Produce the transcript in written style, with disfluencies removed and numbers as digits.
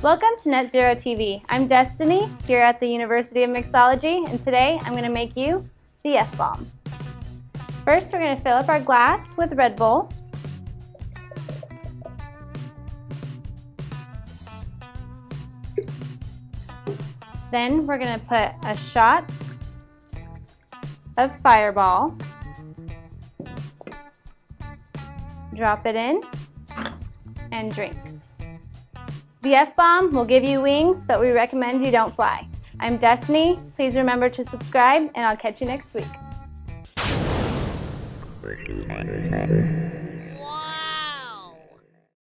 Welcome to NetZerotv. I'm Destiny here at the University of Mixology, and today I'm going to make you the F-bomb. First, we're going to fill up our glass with Red Bull. Then we're going to put a shot of Fireball. Drop it in and drink. The F-bomb will give you wings, but we recommend you don't fly. I'm Destiny. Please remember to subscribe, and I'll catch you next week.